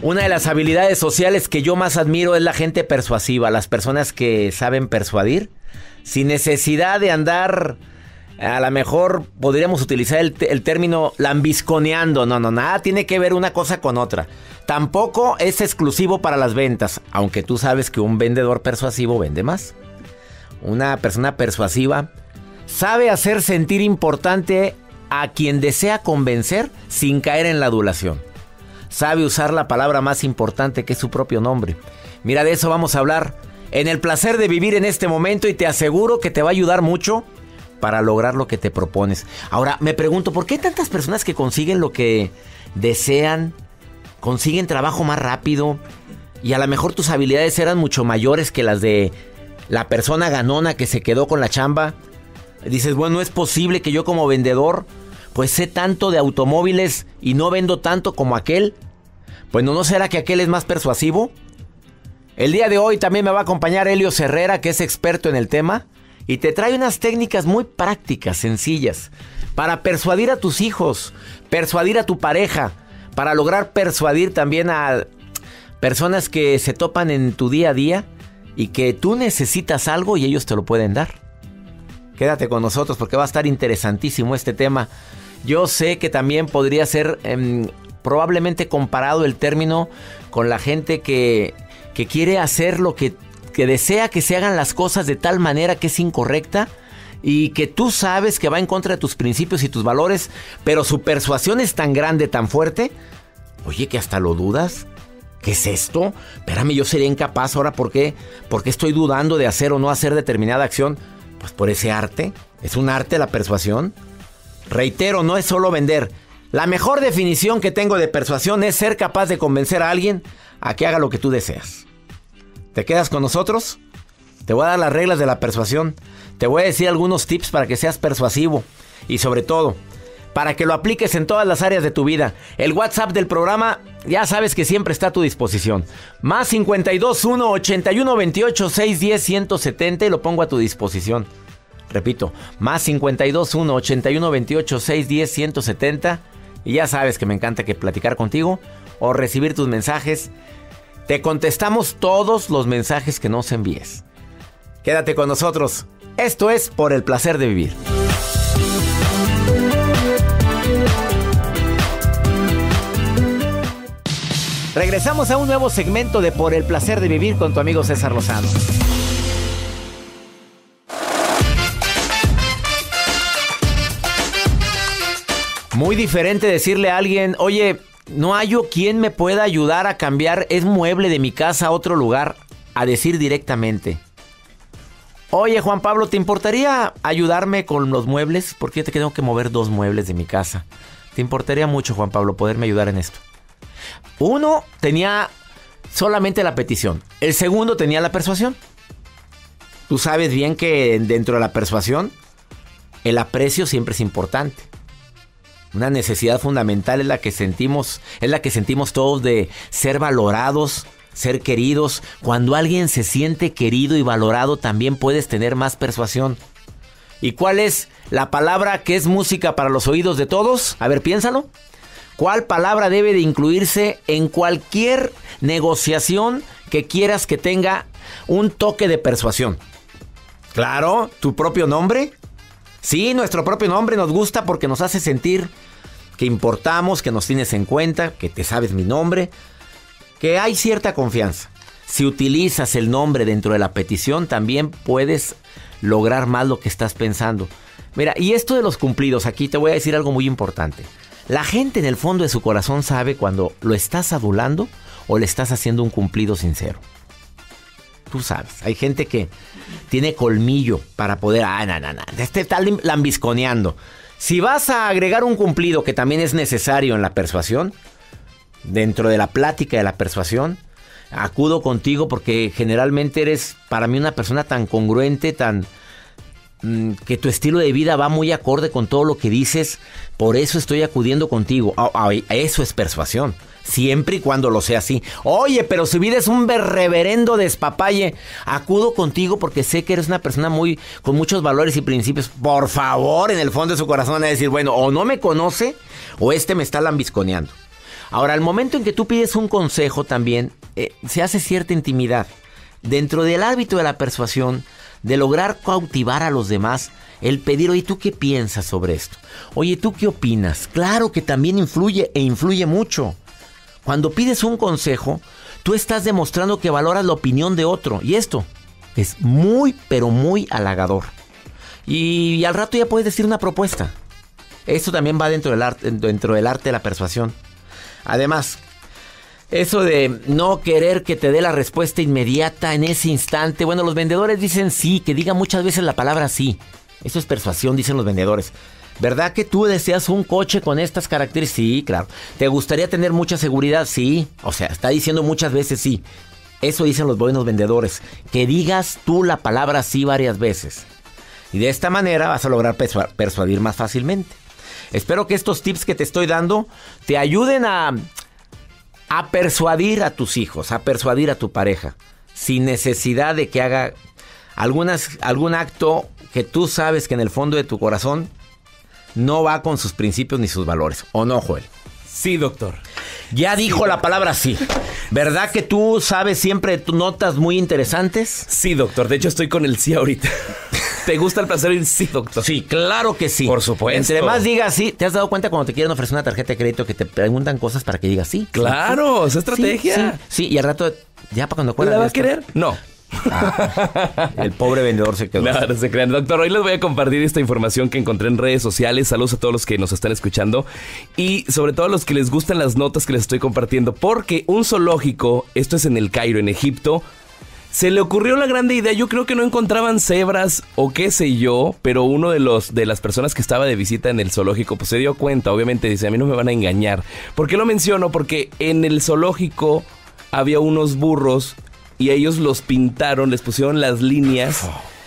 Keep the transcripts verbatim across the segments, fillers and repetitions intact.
Una de las habilidades sociales que yo más admiro es la gente persuasiva, las personas que saben persuadir sin necesidad de andar, a lo mejor podríamos utilizar el, el término lambisconeando. No, no, nada tiene que ver una cosa con otra. Tampoco es exclusivo para las ventas, aunque tú sabes que un vendedor persuasivo vende más. Una persona persuasiva sabe hacer sentir importante a quien desea convencer sin caer en la adulación. Sabe usar la palabra más importante, que es su propio nombre. Mira, de eso vamos a hablar en el placer de vivir en este momento, y te aseguro que te va a ayudar mucho para lograr lo que te propones. Ahora, me pregunto, ¿por qué tantas personas que consiguen lo que desean, consiguen trabajo más rápido, y a lo mejor tus habilidades eran mucho mayores que las de la persona ganona que se quedó con la chamba? Dices, bueno, no es posible que yo como vendedor pues sé tanto de automóviles y no vendo tanto como aquel. Bueno, ¿no será que aquel es más persuasivo? El día de hoy también me va a acompañar Helio Herrera, que es experto en el tema, y te trae unas técnicas muy prácticas, sencillas, para persuadir a tus hijos, persuadir a tu pareja, para lograr persuadir también a personas que se topan en tu día a día y que tú necesitas algo y ellos te lo pueden dar. Quédate con nosotros porque va a estar interesantísimo este tema. Yo sé que también podría ser eh, probablemente comparado el término con la gente que, que quiere hacer lo que, que desea que se hagan las cosas de tal manera que es incorrecta y que tú sabes que va en contra de tus principios y tus valores, pero su persuasión es tan grande, tan fuerte, oye, que hasta lo dudas. ¿Qué es esto? Espérame, yo sería incapaz. ¿Ahora por qué? ¿Por qué estoy dudando de hacer o no hacer determinada acción? Pues por ese arte. Es un arte la persuasión. Reitero, no es solo vender. La mejor definición que tengo de persuasión es ser capaz de convencer a alguien a que haga lo que tú deseas. ¿Te quedas con nosotros? Te voy a dar las reglas de la persuasión. Te voy a decir algunos tips para que seas persuasivo. Y sobre todo, para que lo apliques en todas las áreas de tu vida. El WhatsApp del programa, ya sabes que siempre está a tu disposición. Más cincuenta y dos, uno, ochenta y uno, veintiocho, seiscientos diez, ciento setenta, y lo pongo a tu disposición. Repito, más cincuenta y dos, uno, ochenta y uno, veintiocho, seiscientos diez, ciento setenta. Y ya sabes que me encanta que platicar contigo o recibir tus mensajes. Te contestamos todos los mensajes que nos envíes. Quédate con nosotros. Esto es Por el Placer de Vivir. Regresamos a un nuevo segmento de Por el Placer de Vivir con tu amigo César Lozano. Muy diferente decirle a alguien, oye, no hallo quien me pueda ayudar a cambiar el mueble de mi casa a otro lugar, a decir directamente, oye, Juan Pablo, ¿te importaría ayudarme con los muebles? Porque yo te tengo que mover dos muebles de mi casa. ¿Te importaría mucho, Juan Pablo, poderme ayudar en esto? Uno tenía solamente la petición. El segundo tenía la persuasión. Tú sabes bien que dentro de la persuasión, el aprecio siempre es importante. Una necesidad fundamental es la que sentimos, es la que sentimos todos, de ser valorados, ser queridos. Cuando alguien se siente querido y valorado, también puedes tener más persuasión. ¿Y cuál es la palabra que es música para los oídos de todos? A ver, piénsalo. ¿Cuál palabra debe de incluirse en cualquier negociación que quieras que tenga un toque de persuasión? Claro, ¿tu propio nombre? Sí, nuestro propio nombre nos gusta porque nos hace sentir que importamos, que nos tienes en cuenta, que te sabes mi nombre, que hay cierta confianza. Si utilizas el nombre dentro de la petición, también puedes lograr más lo que estás pensando. Mira, y esto de los cumplidos, aquí te voy a decir algo muy importante. La gente en el fondo de su corazón sabe cuando lo estás adulando o le estás haciendo un cumplido sincero. Tú sabes, hay gente que tiene colmillo para poder... Ah, no, no, no, este está lambisconeando. Si vas a agregar un cumplido que también es necesario en la persuasión, dentro de la plática de la persuasión, acudo contigo porque generalmente eres para mí una persona tan congruente, tan... que tu estilo de vida va muy acorde con todo lo que dices. Por eso estoy acudiendo contigo. Oh, oh, eso es persuasión, siempre y cuando lo sea así. Oye, pero si vida es un reverendo despapalle, acudo contigo porque sé que eres una persona muy con muchos valores y principios. Por favor, en el fondo de su corazón van a decir, bueno, o no me conoce o este me está lambisconeando. Ahora, al momento en que tú pides un consejo también, eh, se hace cierta intimidad. Dentro del hábito de la persuasión, de lograr cautivar a los demás, el pedir, oye, ¿tú qué piensas sobre esto? Oye, ¿tú qué opinas? Claro que también influye e influye mucho. Cuando pides un consejo, tú estás demostrando que valoras la opinión de otro. Y esto es muy, pero muy halagador. Y, y al rato ya puedes decir una propuesta. Esto también va dentro del arte, dentro del arte de la persuasión. Además, eso de no querer que te dé la respuesta inmediata en ese instante. Bueno, los vendedores dicen sí, que diga muchas veces la palabra sí. Eso es persuasión, dicen los vendedores. ¿Verdad que tú deseas un coche con estas características? Sí, claro. ¿Te gustaría tener mucha seguridad? Sí. O sea, está diciendo muchas veces sí. Eso dicen los buenos vendedores. Que digas tú la palabra sí varias veces. Y de esta manera vas a lograr persu- persuadir más fácilmente. Espero que estos tips que te estoy dando te ayuden a, a persuadir a tus hijos, a persuadir a tu pareja, sin necesidad de que haga algunas, algún acto que tú sabes que en el fondo de tu corazón no va con sus principios ni sus valores. ¿O no, Joel? Sí, doctor. Ya dijo sí, la palabra sí. ¿Verdad que tú sabes siempre tus notas muy interesantes? Sí, doctor. De hecho, estoy con el sí ahorita. ¿Te gusta el placer? Sí, doctor. Sí, claro que sí. Por supuesto. Entre más digas sí, ¿te has dado cuenta cuando te quieren ofrecer una tarjeta de crédito que te preguntan cosas para que digas sí? Claro, sí, es estrategia. Sí, sí, sí, y al rato, ya para cuando acuerdas. ¿La va a querer? No. Ah, el pobre vendedor se quedó. No, no se crean. Doctor, hoy les voy a compartir esta información que encontré en redes sociales. Saludos a todos los que nos están escuchando y sobre todo a los que les gustan las notas que les estoy compartiendo, porque un zoológico, esto es en el Cairo, en Egipto, se le ocurrió la grande idea. Yo creo que no encontraban cebras o qué sé yo, pero uno de los de las personas que estaba de visita en el zoológico pues se dio cuenta. Obviamente dice, a mí no me van a engañar. ¿Por qué lo menciono? Porque en el zoológico había unos burros y ellos los pintaron, les pusieron las líneas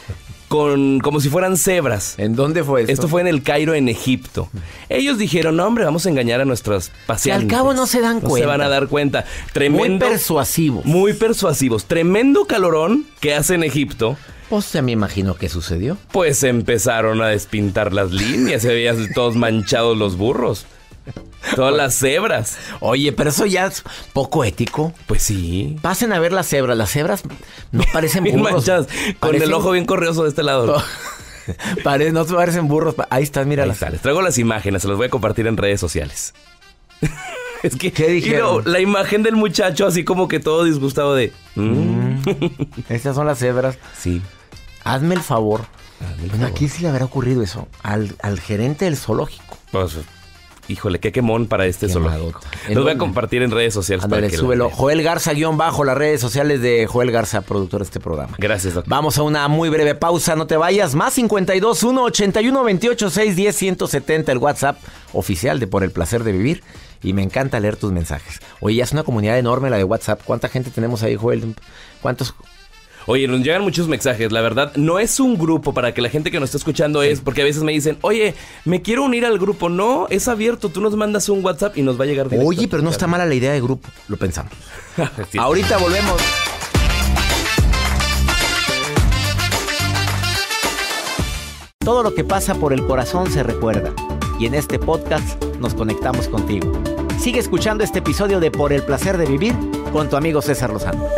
con como si fueran cebras. ¿En dónde fue esto? Esto fue en el Cairo, en Egipto. Ellos dijeron, no, hombre, vamos a engañar a nuestros paseantes. Que al cabo no se dan no cuenta. se van a dar cuenta. Tremendo, muy persuasivos. Muy persuasivos. Tremendo calorón que hace en Egipto. Pues ya me imagino qué sucedió. Pues empezaron a despintar las líneas. Se veían todos manchados los burros. Todas las cebras. Oye, pero eso ya es poco ético. Pues sí. Pasen a ver las cebras. Las cebras no parecen bien burros. Manchadas, con parecen... el ojo bien corrioso de este lado. No, Pare... no parecen burros. Ahí están, mira. Ahí está. Les traigo las imágenes. Se las voy a compartir en redes sociales. Es que, ¿qué dijeron? No, la imagen del muchacho así como que todo disgustado de... Mm. Estas son las cebras. Sí. Hazme el favor. Hazme el bueno, favor. ¿a quién se le habrá ocurrido eso? Al, al gerente del zoológico. Pues... Híjole, qué quemón para este zoológico. Los voy a compartir en redes sociales. Ándale, para que súbelo. Joel Garza, guión bajo, las redes sociales de Joel Garza, productor de este programa. Gracias, doctor. Vamos a una muy breve pausa, no te vayas. Más cincuenta y dos, uno, ochenta y uno, veintiocho, seiscientos diez, ciento setenta, el WhatsApp oficial de Por el Placer de Vivir. Y me encanta leer tus mensajes. Oye, ya es una comunidad enorme la de WhatsApp. ¿Cuánta gente tenemos ahí, Joel? ¿Cuántos...? Oye, nos llegan muchos mensajes, la verdad, no es un grupo para que la gente que nos está escuchando es, porque a veces me dicen, oye, me quiero unir al grupo. No, es abierto, tú nos mandas un WhatsApp y nos va a llegar directo. Oye, pero no está mala la idea de grupo, lo pensamos. Sí. Ahorita volvemos. Todo lo que pasa por el corazón se recuerda. Y en este podcast nos conectamos contigo. Sigue escuchando este episodio de Por el Placer de Vivir con tu amigo César Lozano.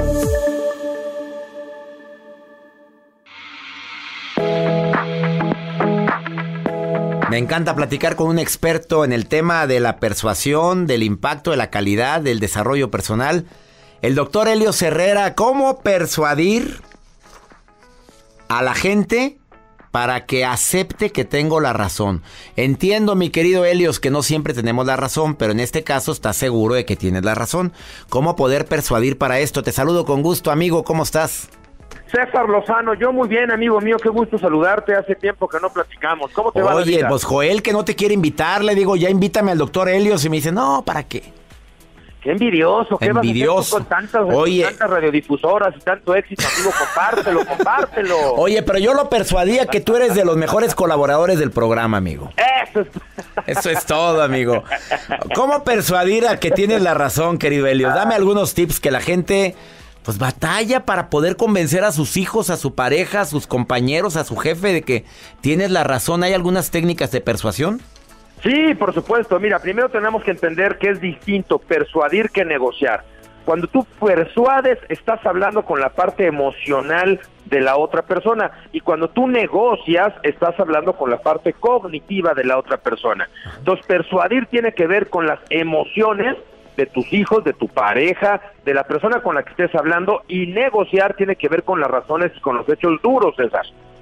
Me encanta platicar con un experto en el tema de la persuasión, del impacto, de la calidad, del desarrollo personal. El doctor Helios Herrera, ¿cómo persuadir a la gente para que acepte que tengo la razón? Entiendo, mi querido Helios, que no siempre tenemos la razón, pero en este caso estás seguro de que tienes la razón. ¿Cómo poder persuadir para esto? Te saludo con gusto, amigo, ¿cómo estás? César Lozano, yo muy bien, amigo mío, qué gusto saludarte, hace tiempo que no platicamos. ¿Cómo te va la vida? Oye, pues Joel, que no te quiere invitar, le digo, ya invítame al doctor Helios, y me dice, no, ¿para qué? Qué envidioso, ¿qué envidioso. vas a hacer tú con tantas, Oye, con tantas radiodifusoras y tanto éxito, amigo? Compártelo, compártelo. Oye, pero yo lo persuadía que tú eres de los mejores colaboradores del programa, amigo. Eso es... Eso es todo, amigo. ¿Cómo persuadir a que tienes la razón, querido Helios? Dame algunos tips que la gente... pues batalla para poder convencer a sus hijos, a su pareja, a sus compañeros, a su jefe de que tienes la razón. ¿Hay algunas técnicas de persuasión? Sí, por supuesto. Mira, primero tenemos que entender que es distinto persuadir que negociar. Cuando tú persuades, estás hablando con la parte emocional de la otra persona, y cuando tú negocias, estás hablando con la parte cognitiva de la otra persona. Entonces, persuadir tiene que ver con las emociones de tus hijos, de tu pareja, de la persona con la que estés hablando, y negociar tiene que ver con las razones y con los hechos duros, César.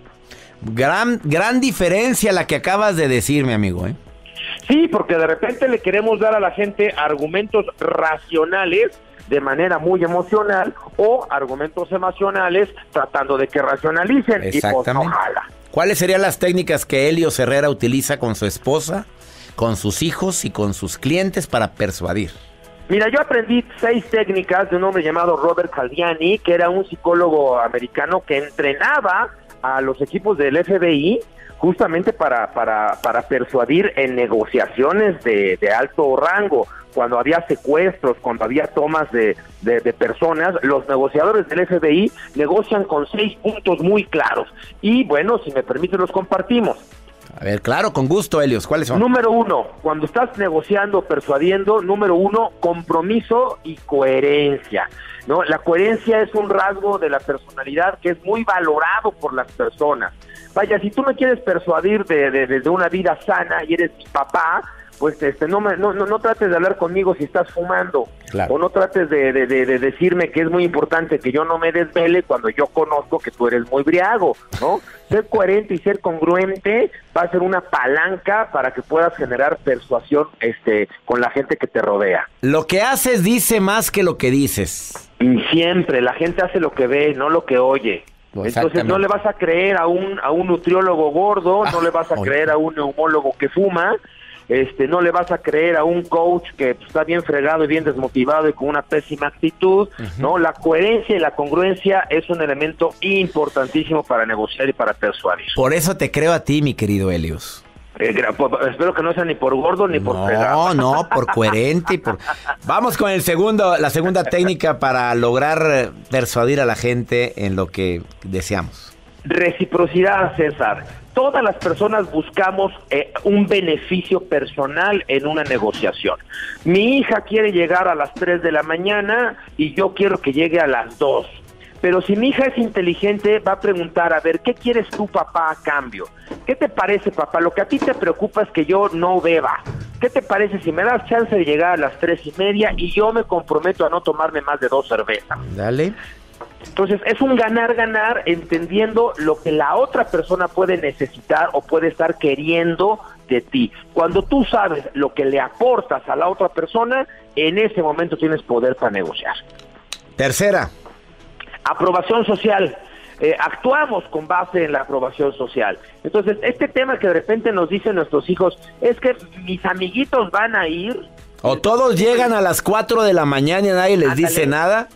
Gran, gran diferencia la que acabas de decir, mi amigo, ¿eh? Sí, porque de repente le queremos dar a la gente argumentos racionales de manera muy emocional, o argumentos emocionales tratando de que racionalicen. Exactamente. Y pues, ojalá. ¿Cuáles serían las técnicas que Helios Herrera utiliza con su esposa, con sus hijos y con sus clientes para persuadir? Mira, yo aprendí seis técnicas de un hombre llamado Robert Cialdini, que era un psicólogo americano que entrenaba a los equipos del F B I justamente para para para persuadir en negociaciones de, de alto rango. Cuando había secuestros, cuando había tomas de, de, de personas, los negociadores del F B I negocian con seis puntos muy claros. Y bueno, si me permite, los compartimos. A ver, claro, con gusto, Helios. ¿Cuáles son? Número uno, cuando estás negociando, persuadiendo, número uno, compromiso y coherencia, ¿no? La coherencia es un rasgo de la personalidad que es muy valorado por las personas. Vaya, si tú me quieres persuadir de, de, de una vida sana y eres mi papá, pues este no, me, no no no trates de hablar conmigo si estás fumando, claro. O no trates de, de, de, de decirme que es muy importante que yo no me desvele cuando yo conozco que tú eres muy briago, ¿no? Ser coherente y ser congruente va a ser una palanca para que puedas generar persuasión este con la gente que te rodea. Lo que haces dice más que lo que dices. Y siempre, la gente hace lo que ve, no lo que oye. Entonces no le vas a creer a un a un nutriólogo gordo, ah, no le vas a oye. creer a un neumólogo que fuma, este no le vas a creer a un coach que pues, está bien fregado y bien desmotivado y con una pésima actitud, uh-huh. ¿no? La coherencia y la congruencia es un elemento importantísimo para negociar y para persuadir. Por eso te creo a ti, mi querido Helios. Eh, espero que no sea ni por gordo ni por no, fregado. No, no, por coherente y por... Vamos con el segundo, la segunda técnica para lograr persuadir a la gente en lo que deseamos. Reciprocidad, César. Todas las personas buscamos eh, un beneficio personal en una negociación. Mi hija quiere llegar a las tres de la mañana y yo quiero que llegue a las dos. Pero si mi hija es inteligente, va a preguntar, a ver, ¿qué quieres tú, papá, a cambio? ¿Qué te parece, papá? Lo que a ti te preocupa es que yo no beba. ¿Qué te parece si me das chance de llegar a las tres y media y yo me comprometo a no tomarme más de dos cervezas? Dale. Entonces, es un ganar-ganar entendiendo lo que la otra persona puede necesitar o puede estar queriendo de ti. Cuando tú sabes lo que le aportas a la otra persona, en ese momento tienes poder para negociar. Tercera. Aprobación social. Eh, actuamos con base en la aprobación social. Entonces, este tema que de repente nos dicen nuestros hijos, es que mis amiguitos van a ir. O todos llegan a las cuatro de la mañana y nadie les Ándale. dice nada.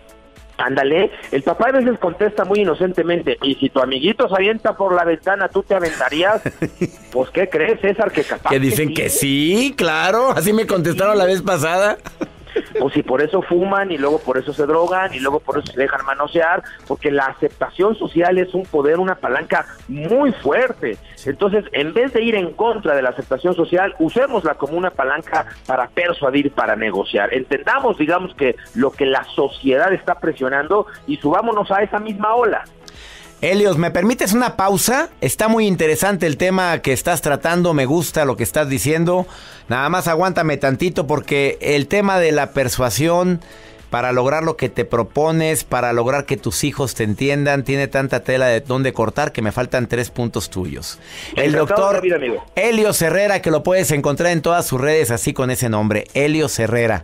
Ándale, el papá a veces contesta muy inocentemente, y si tu amiguito se avienta por la ventana, ¿tú te aventarías? Pues, ¿qué crees, César? Que capaz que dicen que sí, que sí claro, así me contestaron sí. la vez pasada. O si por eso fuman y luego por eso se drogan y luego por eso se dejan manosear, porque la aceptación social es un poder, una palanca muy fuerte. Entonces, en vez de ir en contra de la aceptación social, usémosla como una palanca para persuadir, para negociar. Entendamos, digamos, que lo que la sociedad está presionando y subámonos a esa misma ola. Helios, ¿me permites una pausa? Está muy interesante el tema que estás tratando, me gusta lo que estás diciendo. Nada más aguántame tantito porque el tema de la persuasión para lograr lo que te propones, para lograr que tus hijos te entiendan, tiene tanta tela de dónde cortar que me faltan tres puntos tuyos. El doctor Helios Herrera, que lo puedes encontrar en todas sus redes así con ese nombre, Helios Herrera.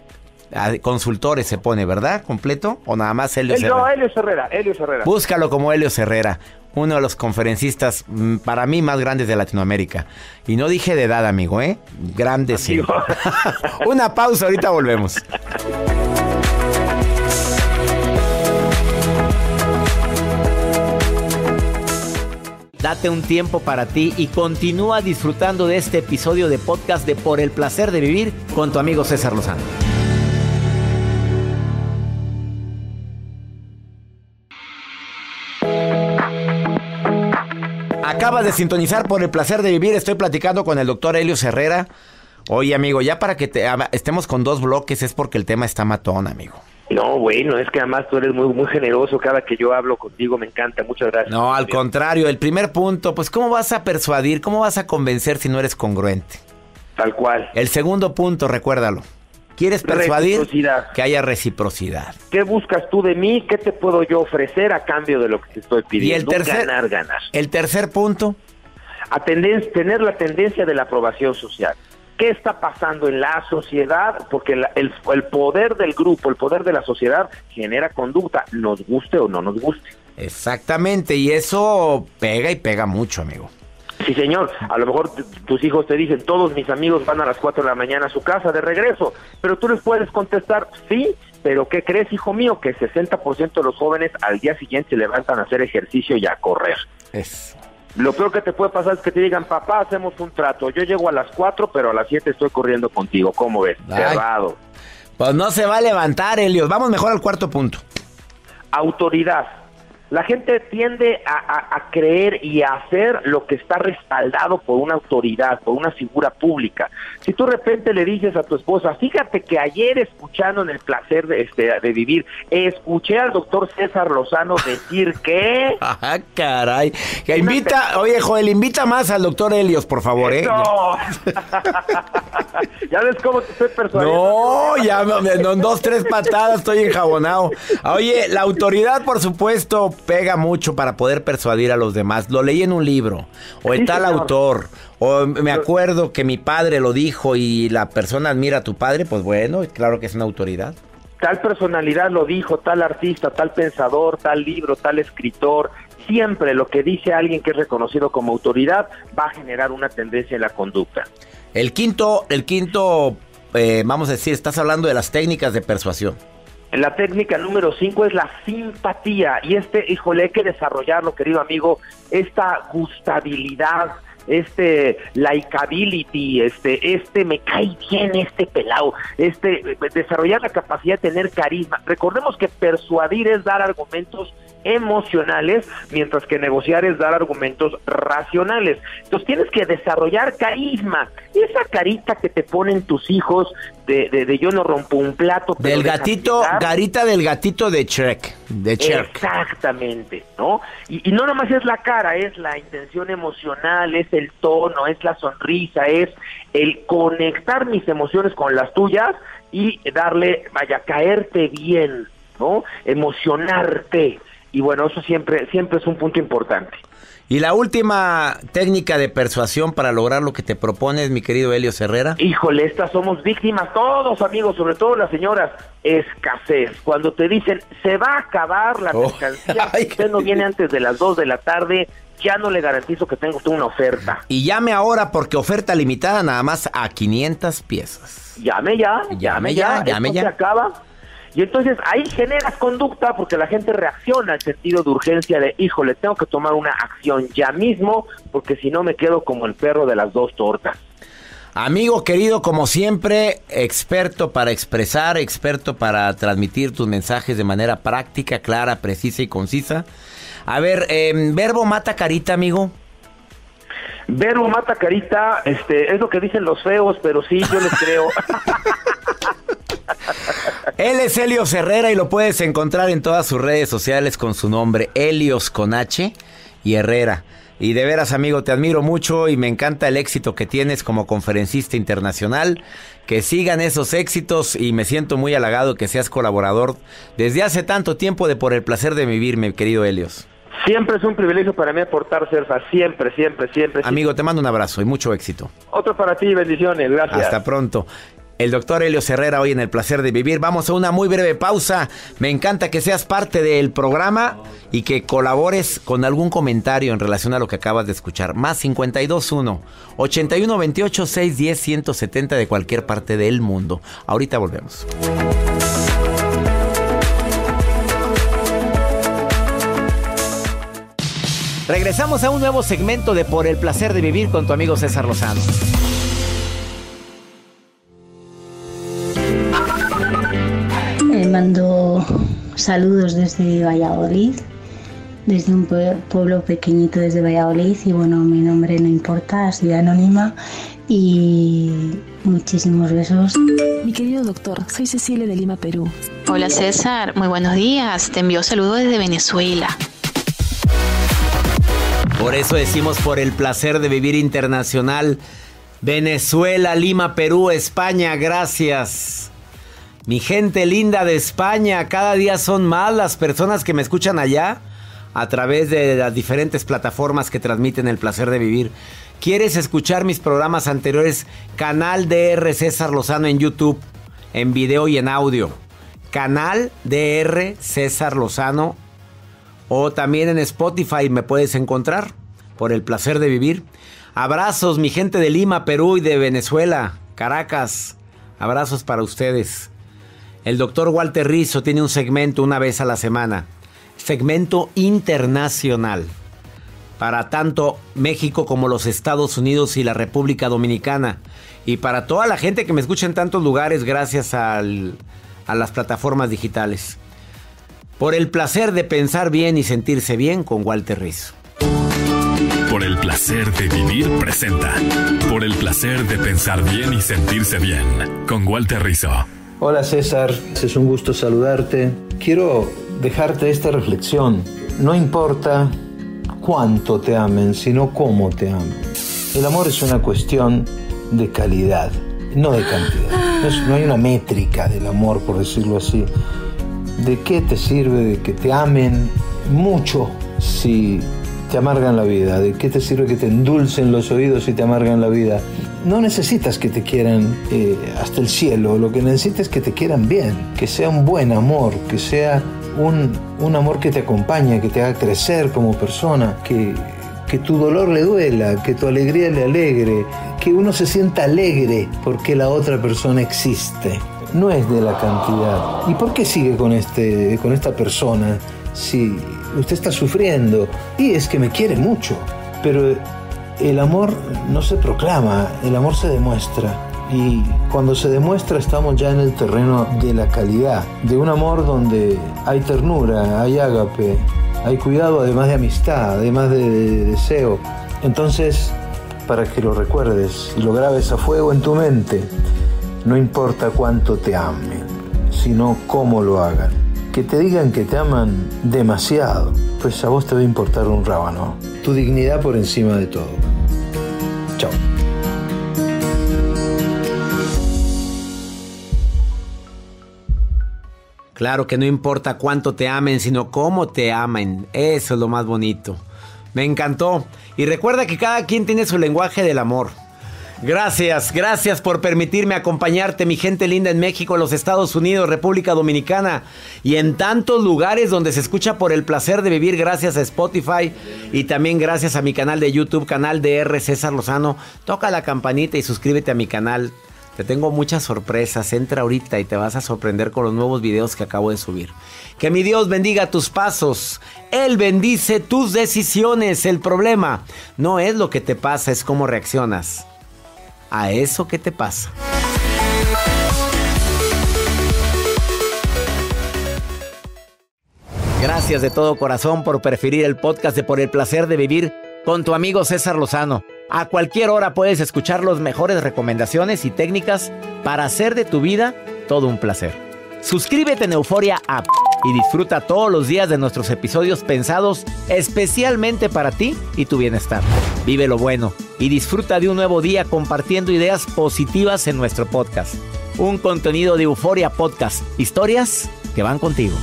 Consultores se pone, ¿verdad? ¿Completo? ¿O nada más Helios Herrera? No, Helios Herrera, Helios Herrera. Búscalo como Helios Herrera, uno de los conferencistas para mí más grandes de Latinoamérica. Y no dije de edad, amigo, ¿eh? Grande sí. Una pausa, ahorita volvemos. Date un tiempo para ti y continúa disfrutando de este episodio de podcast de Por el Placer de Vivir con tu amigo César Lozano. acabas de sintonizar por el placer de vivir, estoy platicando con el doctor Helios Herrera. Oye, amigo, ya para que te, estemos con dos bloques es porque el tema está matón, amigo. No, bueno, es que además tú eres muy muy generoso. Cada que yo hablo contigo me encanta. Muchas gracias. No, al contrario, el primer punto, pues ¿cómo vas a persuadir? ¿Cómo vas a convencer si no eres congruente? Tal cual. El segundo punto, recuérdalo. ¿Quieres persuadir? Que haya reciprocidad. ¿Qué buscas tú de mí? ¿Qué te puedo yo ofrecer a cambio de lo que te estoy pidiendo? Y el tercer, ganar, ganar. El tercer punto. A tenden- tener la tendencia de la aprobación social. ¿Qué está pasando en la sociedad? Porque la, el, el poder del grupo, el poder de la sociedad genera conducta, nos guste o no nos guste. Exactamente, y eso pega y pega mucho, amigo. Sí, señor, a lo mejor t- tus hijos te dicen, todos mis amigos van a las cuatro de la mañana a su casa de regreso, pero tú les puedes contestar, sí, pero ¿qué crees, hijo mío? Que el sesenta por ciento de los jóvenes al día siguiente se levantan a hacer ejercicio y a correr. Eso. Lo peor que te puede pasar es que te digan, papá, hacemos un trato, yo llego a las cuatro, pero a las siete estoy corriendo contigo, ¿cómo ves? Ay. Cerrado. Pues no se va a levantar, Helios. Vamos mejor al cuarto punto. Autoridad. La gente tiende a, a, a creer y a hacer lo que está respaldado por una autoridad, por una figura pública. Si tú de repente le dices a tu esposa, fíjate que ayer escuchando en el placer de, este, de vivir, escuché al doctor César Lozano decir que... Ah, caray. Que invita, oye, Joel, invita más al doctor Helios, por favor, ¿eh? No. ¿Ya ves cómo te estoy persuadiendo? No, ya en dos, tres patadas estoy enjabonado. Oye, la autoridad, por supuesto, pega mucho para poder persuadir a los demás. Lo leí en un libro, o en Sí, tal señor. autor, o me acuerdo que mi padre lo dijo y la persona admira a tu padre, pues bueno, claro que es una autoridad. Tal personalidad lo dijo, tal artista, tal pensador, tal libro, tal escritor. Siempre lo que dice alguien que es reconocido como autoridad va a generar una tendencia en la conducta. El quinto, el quinto, eh, vamos a decir, estás hablando de las técnicas de persuasión. La técnica número cinco es la simpatía, y este, híjole, hay que desarrollarlo, querido amigo, esta gustabilidad, este likability, este, este me cae bien este pelado, este, desarrollar la capacidad de tener carisma. Recordemos que persuadir es dar argumentos emocionales, mientras que negociar es dar argumentos racionales. Entonces tienes que desarrollar carisma, esa carita que te ponen tus hijos de, de, de yo no rompo un plato. Pero Del gatito, carita del gatito de Shrek, de Shrek. Exactamente, ¿no? Y, y no nomás es la cara, es la intención emocional, es el tono, es la sonrisa, es el conectar mis emociones con las tuyas y darle, vaya, caerte bien, ¿no? Emocionarte. Y bueno, eso siempre, siempre es un punto importante. Y la última técnica de persuasión para lograr lo que te propones, mi querido Helios Herrera. Híjole, estas somos víctimas todos, amigos, sobre todo las señoras. Escasez. Cuando te dicen, se va a acabar la Oh. mercancía, Ay, si usted no viene antes de las dos de la tarde, ya no le garantizo que tenga usted una oferta. Y llame ahora porque oferta limitada nada más a quinientas piezas. Llame ya, Llame llame ya, ya, llame esto ya. se acaba. Y entonces ahí generas conducta porque la gente reacciona al sentido de urgencia de, híjole, tengo que tomar una acción ya mismo porque si no me quedo como el perro de las dos tortas. Amigo querido, como siempre, experto para expresar, experto para transmitir tus mensajes de manera práctica, clara, precisa y concisa. A ver, eh, verbo mata carita, amigo. Verbo mata carita, este, es lo que dicen los feos, pero sí, yo les creo. Él es Helios Herrera y lo puedes encontrar en todas sus redes sociales con su nombre, Helios con H y Herrera. Y de veras, amigo, te admiro mucho y me encanta el éxito que tienes como conferencista internacional. Que sigan esos éxitos y me siento muy halagado que seas colaborador desde hace tanto tiempo de Por el Placer de Vivir, mi querido Helios. Siempre es un privilegio para mí aportar, Cerfa, siempre, siempre, siempre. Amigo, te mando un abrazo y mucho éxito. Otro para ti, bendiciones, gracias. Hasta pronto. El doctor Helios Herrera hoy en El Placer de Vivir. Vamos a una muy breve pausa. Me encanta que seas parte del programa y que colabores con algún comentario en relación a lo que acabas de escuchar. Más cincuenta y dos uno, ochenta y uno veintiocho, seiscientos diez, ciento setenta de cualquier parte del mundo. Ahorita volvemos. Regresamos a un nuevo segmento de Por el Placer de Vivir con tu amigo César Lozano. Le mando saludos desde Valladolid desde un pueblo pequeñito, desde Valladolid, y bueno, mi nombre no importa, soy anónima y muchísimos besos. Mi querido doctor, soy Cecilia de Lima, Perú. Hola César, muy buenos días, te envío saludos desde Venezuela. Por eso decimos por el placer de vivir internacional. Venezuela, Lima, Perú, España, gracias. Mi gente linda de España, cada día son más las personas que me escuchan allá a través de las diferentes plataformas que transmiten el placer de vivir. ¿Quieres escuchar mis programas anteriores? Canal D R César Lozano en YouTube, en video y en audio. Canal D R César Lozano. O también en Spotify me puedes encontrar por el placer de vivir. Abrazos, mi gente de Lima, Perú y de Venezuela, Caracas. Abrazos para ustedes. El doctor Walter Rizzo tiene un segmento una vez a la semana. Segmento internacional. Para tanto México como los Estados Unidos y la República Dominicana. Y para toda la gente que me escucha en tantos lugares gracias al, a las plataformas digitales. Por el placer de pensar bien y sentirse bien con Walter Rizzo. Por el placer de vivir presenta. Por el placer de pensar bien y sentirse bien con Walter Rizzo. Hola César, es un gusto saludarte. Quiero dejarte esta reflexión. No importa cuánto te amen, sino cómo te amen. El amor es una cuestión de calidad, no de cantidad. No, es, no hay una métrica del amor, por decirlo así. ¿De qué te sirve de que te amen mucho si te amargan la vida? ¿De qué te sirve que te endulcen los oídos si te amargan la vida? No necesitas que te quieran eh, hasta el cielo. Lo que necesitas es que te quieran bien, que sea un buen amor, que sea un, un amor que te acompañe, que te haga crecer como persona, que, que tu dolor le duela, que tu alegría le alegre, que uno se sienta alegre porque la otra persona existe. No es de la cantidad. ¿Y por qué sigue con, este, con esta persona si usted está sufriendo? Y es que me quiere mucho. Pero el amor no se proclama, el amor se demuestra. Y cuando se demuestra estamos ya en el terreno de la calidad, de un amor donde hay ternura, hay ágape, hay cuidado, además de amistad, además de, de deseo. Entonces, para que lo recuerdes y lo grabes a fuego en tu mente, no importa cuánto te amen, sino cómo lo hagan. Que te digan que te aman demasiado, pues a vos te va a importar un rábano. Tu dignidad por encima de todo. Chao. Claro que no importa cuánto te amen, sino cómo te amen. Eso es lo más bonito. Me encantó. Y recuerda que cada quien tiene su lenguaje del amor. Gracias, gracias por permitirme acompañarte, mi gente linda en México, los Estados Unidos, República Dominicana y en tantos lugares donde se escucha por el placer de vivir, gracias a Spotify y también gracias a mi canal de YouTube, canal D R César Lozano. Toca la campanita y suscríbete a mi canal. Te tengo muchas sorpresas, entra ahorita y te vas a sorprender con los nuevos videos que acabo de subir. Que mi Dios bendiga tus pasos, Él bendice tus decisiones. El problema no es lo que te pasa, es cómo reaccionas a eso que te pasa. Gracias de todo corazón por preferir el podcast de Por el Placer de Vivir con tu amigo César Lozano. A cualquier hora puedes escuchar las mejores recomendaciones y técnicas para hacer de tu vida todo un placer. Suscríbete en Euforia App y disfruta todos los días de nuestros episodios pensados especialmente para ti y tu bienestar. Vive lo bueno y disfruta de un nuevo día compartiendo ideas positivas en nuestro podcast. Un contenido de Euforia Podcast. Historias que van contigo.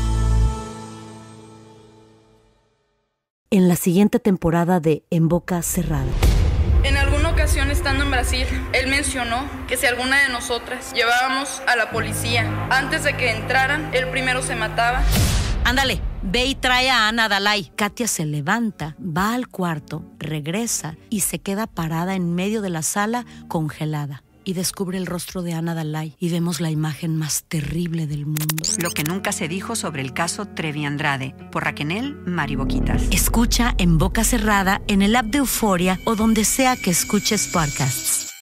En la siguiente temporada de En Boca Cerrada. En alguna ocasión estando en Brasil, él mencionó que si alguna de nosotras llevábamos a la policía antes de que entraran, él primero se mataba. Ándale, ve y trae a Ana Dalai. Katia se levanta, va al cuarto, regresa y se queda parada en medio de la sala congelada. Y descubre el rostro de Ana Dalai y vemos la imagen más terrible del mundo. Lo que nunca se dijo sobre el caso Trevi Andrade, por Raquel Mariboquitas. Escucha En Boca Cerrada, en el app de Euforia o donde sea que escuches podcasts.